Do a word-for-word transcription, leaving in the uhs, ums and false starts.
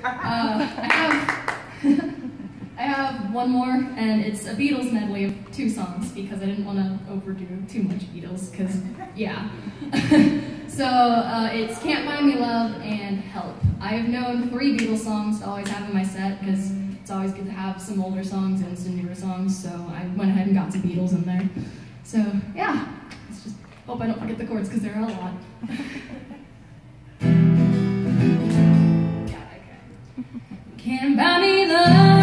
Uh, I have I have one more, and it's a Beatles medley of two songs because I didn't want to overdo too much Beatles, because, yeah. So uh, it's Can't Buy Me Love and Help. I have known three Beatles songs to always have in my set, because it's always good to have some older songs and some newer songs, so I went ahead and got some Beatles in there. So, yeah, let's just hope I don't forget the chords, because there are a lot. Yeah, okay. Can't buy me love.